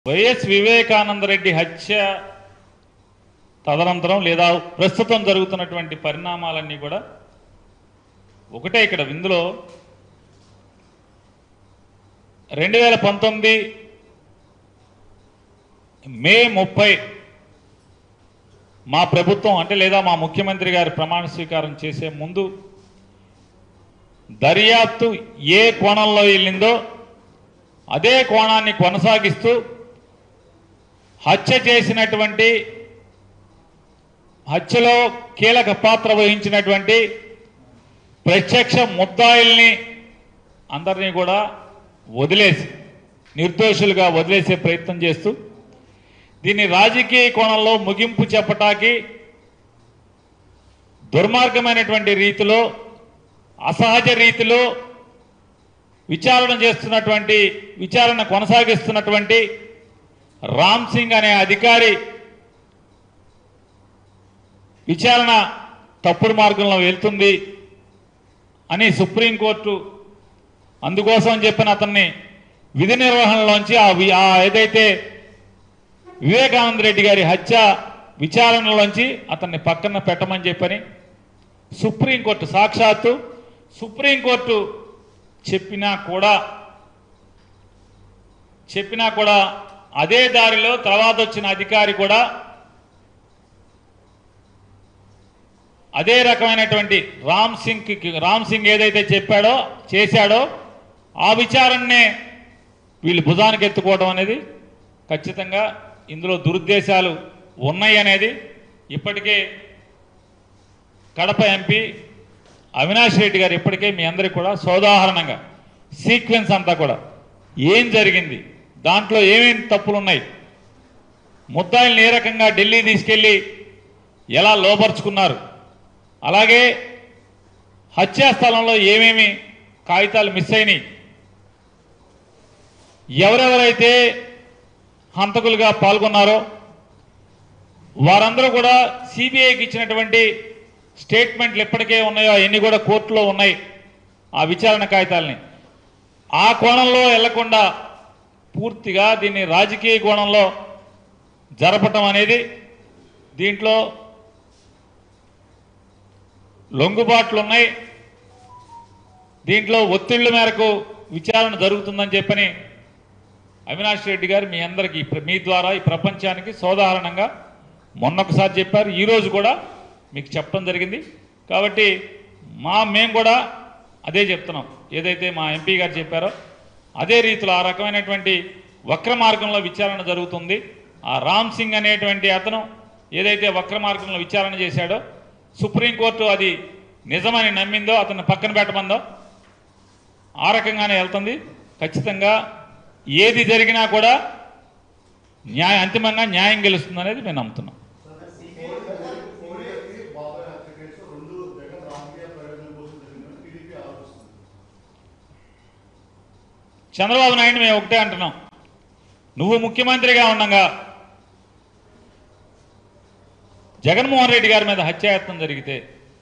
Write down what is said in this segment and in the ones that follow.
YS Vivekananda Reddy హత్య తదనంతరం లేదా ప్రస్తుతం జరుగుతున్నటువంటి పరిణామాలన్నీ కూడా ఒకటే. ఇక్కడ ఇందులో 2019 మే 30 మా ప్రభుత్వం అంటే లేదా మా ముఖ్యమంత్రి గారి ప్రమాణ స్వీకారం చేసే ముందు దర్యాప్తు ఏ కోణంలో వెళ్ళిందో అదే కోణాన్ని కొనసాగిస్తూ హత్య చేసినటువంటి హత్యలో కీలక పాత్ర వహించినటువంటి ప్రత్యక్ష ముద్దాయిల్ని అందరినీ కూడా వదిలేసి నిర్దోషులుగా వదిలేసే ప్రయత్నం చేస్తూ దీన్ని రాజకీయ కోణంలో ముగింపు చెప్పటానికి దుర్మార్గమైనటువంటి రీతిలో అసహజ రీతిలో విచారణ కొనసాగిస్తున్నటువంటి రామ్ సింగ్ అనే అధికారి విచారణ తప్పుడు మార్గంలో వెళ్తుంది అని సుప్రీంకోర్టు అందుకోసం చెప్పిన అతన్ని విధి నిర్వహణలోంచి ఏదైతే వివేకానంద రెడ్డి గారి హత్య విచారణలోంచి అతన్ని పక్కన పెట్టమని చెప్పని సుప్రీంకోర్టు సాక్షాత్తు సుప్రీంకోర్టు చెప్పినా కూడా అదే దారిలో తర్వాత వచ్చిన అధికారి కూడా అదే రకమైనటువంటి రామ్ సింగ్ ఏదైతే చేశాడో ఆ విచారణనే వీళ్ళు భుజానికి ఎత్తుకోవడం అనేది ఖచ్చితంగా ఇందులో దురుద్దేశాలు ఉన్నాయి అనేది ఇప్పటికే కడప ఎంపీ అవినాష్ రెడ్డి గారు ఇప్పటికే మీ అందరికీ కూడా సోదాహరణంగా సీక్వెన్స్ అంతా కూడా ఏం జరిగింది, దాంట్లో ఏమేమి తప్పులున్నాయి, ముద్దాయిల్ని ఏ రకంగా ఢిల్లీ తీసుకెళ్ళి ఎలా లోపరుచుకున్నారు, అలాగే హత్యా స్థలంలో ఏమేమి కాగితాలు మిస్ అయినాయి, ఎవరెవరైతే హంతకులుగా పాల్గొన్నారో వారందరూ కూడా సిబిఐకి ఇచ్చినటువంటి స్టేట్మెంట్లు ఎప్పటికే ఉన్నాయో అవన్నీ కూడా కోర్టులో ఉన్నాయి. ఆ విచారణ కాగితాలని ఆ కోణంలో వెళ్లకుండా పూర్తిగా దీన్ని రాజకీయ కోణంలో జరపటం అనేది దీంట్లో లొంగుబాట్లు ఉన్నాయి. దీంట్లో ఒత్తిళ్ల మేరకు విచారణ జరుగుతుందని చెప్పని అవినాష్ రెడ్డి గారు మీ అందరికీ మీ ద్వారా ఈ ప్రపంచానికి సోదాహరణంగా మొన్నొకసారి చెప్పారు, ఈరోజు కూడా మీకు చెప్పడం జరిగింది. కాబట్టి మేము కూడా అదే చెప్తున్నాం, ఏదైతే మా ఎంపీ గారు చెప్పారో అదే రీతిలో ఆ రకమైనటువంటి వక్ర మార్గంలో విచారణ జరుగుతుంది. ఆ రామ్ సింగ్ అనేటువంటి అతను ఏదైతే వక్ర మార్గంలో విచారణ చేశాడో సుప్రీంకోర్టు అది నిజమని నమ్మిందో అతన్ని పక్కన పెట్టమందో ఆ రకంగానే వెళ్తుంది. ఖచ్చితంగా ఏది జరిగినా కూడా అంతిమంగా న్యాయం గెలుస్తుంది అనేది మేము నమ్ముతున్నాం. చంద్రబాబు నాయుడు మేము ఒకటే అంటున్నాం, నువ్వు ముఖ్యమంత్రిగా ఉండగా జగన్మోహన్ రెడ్డి గారి మీద హత్యాయత్నం జరిగితే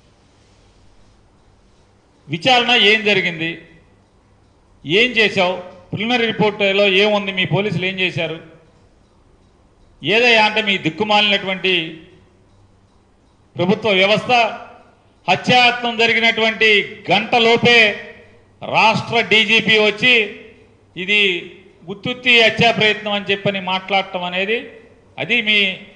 విచారణ ఏం జరిగింది, ఏం చేశావు, ప్రిలిమినరీ రిపోర్టులో ఏముంది, మీ పోలీసులు ఏం చేశారు, ఏదయ్యా అంటే మీ దిక్కుమాలినటువంటి ప్రభుత్వ వ్యవస్థ హత్యాయత్నం జరిగినటువంటి గంటలోపే రాష్ట్ర డీజీపీ వచ్చి ఇది గుత్తుత్తి హత్యా ప్రయత్నం అని చెప్పని మాట్లాడటం అనేది అది మీ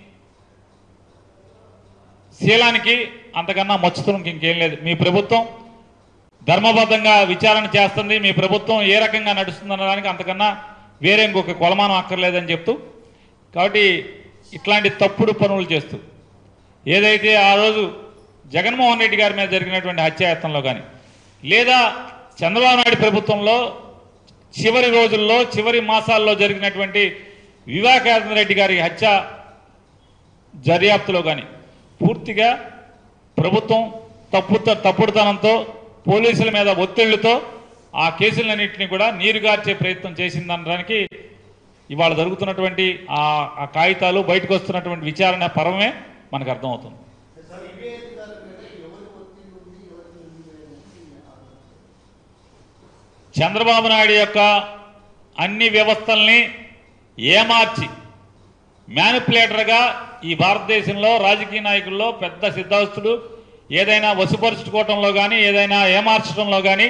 శీలానికి అంతకన్నా మచ్చుతునికి ఇంకేం లేదు. మీ ప్రభుత్వం ధర్మబద్ధంగా విచారణ చేస్తుంది, మీ ప్రభుత్వం ఏ రకంగా నడుస్తుందనడానికి అంతకన్నా వేరే ఇంకొక కొలమానం అక్కర్లేదని చెప్తూ, కాబట్టి ఇట్లాంటి తప్పుడు పనులు చేస్తూ ఏదైతే ఆ రోజు జగన్మోహన్ రెడ్డి గారి మీద జరిగినటువంటి హత్యాయత్నంలో కానీ లేదా చంద్రబాబు నాయుడు ప్రభుత్వంలో చివరి రోజుల్లో చివరి మాసాల్లో జరిగినటువంటి వివేకానంద రెడ్డి గారి హత్య దర్యాప్తులో కానీ పూర్తిగా ప్రభుత్వం తప్పుడుతనంతో పోలీసుల మీద ఒత్తిళ్లతో ఆ కేసులన్నింటినీ కూడా నీరుగార్చే ప్రయత్నం చేసిందనడానికి ఇవాళ జరుగుతున్నటువంటి ఆ కాగితాలు బయటకు వస్తున్నటువంటి విచారణ పర్వమే మనకు అర్థమవుతుంది. చంద్రబాబు నాయుడు యొక్క అన్ని వ్యవస్థల్ని ఏమార్చి మ్యానిపులేటర్గా ఈ భారతదేశంలో రాజకీయ నాయకుల్లో పెద్ద సిద్ధాస్తుడు ఏదైనా వశపరుచుకోవటంలో కానీ ఏదైనా ఏమార్చడంలో కానీ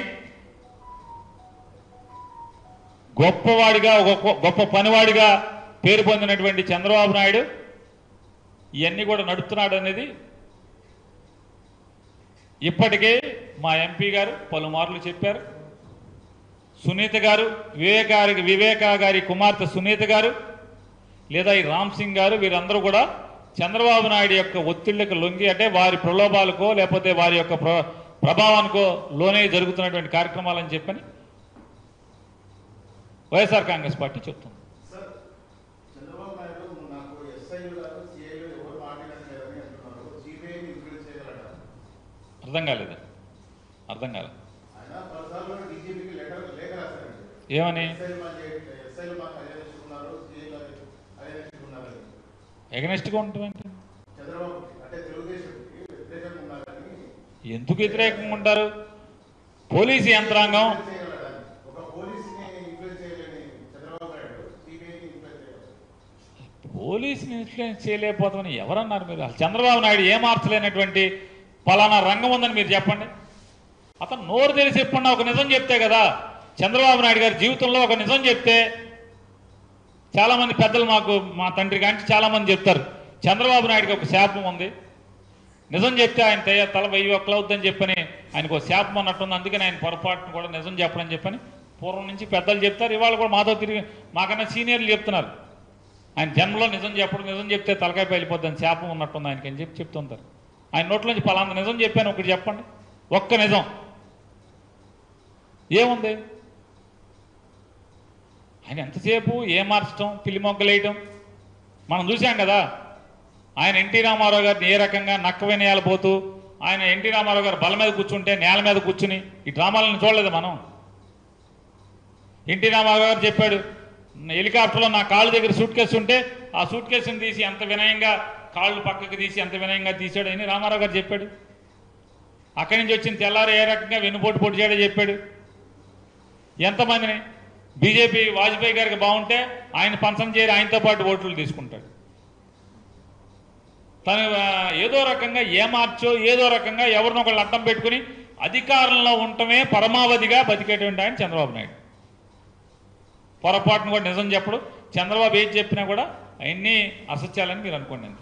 గొప్పవాడిగా గొప్ప పనివాడిగా పేరు పొందినటువంటి చంద్రబాబు నాయుడు ఇవన్నీ కూడా నడుపుతున్నాడు అనేది ఇప్పటికే మా ఎంపీ గారు పలుమార్లు చెప్పారు. సునీత గారు వివేక గారి కుమార్తె సునీత గారు లేదా ఈ రామ్ సింగ్ గారు వీరందరూ కూడా చంద్రబాబు నాయుడు యొక్క ఒత్తిళ్లకు లొంగి అంటే వారి ప్రలోభాలకో లేకపోతే వారి యొక్క ప్రభావానికో లోనే జరుగుతున్నటువంటి కార్యక్రమాలని చెప్పని వైఎస్ఆర్ కాంగ్రెస్ పార్టీ చెప్తుంది. అర్థం కాలేదు ఏమని ఎగనెస్ట్గా ఉంటుంది ఎందుకు వ్యతిరేకంగా ఉంటారు? పోలీసు యంత్రాంగం పోలీసుని ఇన్ఫ్లుయెన్స్ చేయలేకపోతామని ఎవరన్నారు మీరు? చంద్రబాబు నాయుడు ఏ మార్చలేనటువంటి పలానా రంగం ఉందని మీరు చెప్పండి. అతను నోరు తెలిసి చెప్పండి, ఒక నిజం చెప్తే కదా. చంద్రబాబు నాయుడు గారి జీవితంలో ఒక నిజం చెప్తే చాలామంది పెద్దలు మా తండ్రి కానీ చాలామంది చెప్తారు చంద్రబాబు నాయుడికి ఒక శాపం ఉంది, నిజం చెప్తే ఆయన తల 1000 ఒక్కలవుద్దని చెప్పని ఆయనకు ఒక శాపం అన్నట్టుంది, అందుకని ఆయన పొరపాటును కూడా నిజం చెప్పడని చెప్పని పూర్వం నుంచి పెద్దలు చెప్తారు. ఇవాళ కూడా మాతో తిరిగి మాకన్నా సీనియర్లు చెప్తున్నారు ఆయన జన్మలో నిజం చెప్పడం, నిజం చెప్తే తలకాయ వెళ్ళిపోద్దని శాపం ఉన్నట్టుంది ఆయనకి అని చెప్తుంటారు. ఆయన నోట్లోంచి పలానా నిజం చెప్పాను ఒకటి చెప్పండి, ఒక్క నిజం ఏముంది? ఆయన ఎంతసేపు మార్చడం పిల్లి మొగ్గలేయటం మనం చూసాం కదా. ఆయన ఎన్టీ రామారావు గారిని ఏ రకంగా నక్క వినయాలు పోతూ ఆయన ఎన్టీ రామారావు గారు బల మీద కూర్చుంటే నేల మీద కూర్చుని ఈ డ్రామాలను చూడలేదు మనం. ఎన్టీ రామారావు గారు చెప్పాడు హెలికాప్టర్లో నా కాళ్ళ దగ్గర సూట్ కేసు ఉంటే ఆ సూట్ కేసుని తీసి అంత వినయంగా కాళ్ళు పక్కకు తీసి అంత వినయంగా తీశాడు అని రామారావు గారు చెప్పాడు. అక్కడి నుంచి వచ్చిన తెల్లారు ఏ రకంగా వెన్నుపోటు పొడి చేయడో చెప్పాడు. ఎంతమందిని బీజేపీ వాజ్పేయి గారికి బాగుంటే ఆయన పంచం చేరి ఆయనతో పాటు ఓట్లు తీసుకుంటాడు. తను ఏదో రకంగా ఏమార్చో ఏదో రకంగా ఎవరినొకళ్ళు అడ్డం పెట్టుకుని అధికారంలో ఉండటమే పరమావధిగా బతికేటువంటి ఆయన చంద్రబాబు నాయుడు. పొరపాటును కూడా నిజం చెప్పడు. చంద్రబాబు ఏది చెప్పినా కూడా అవన్నీ అసత్యాలని మీరు అనుకోండి.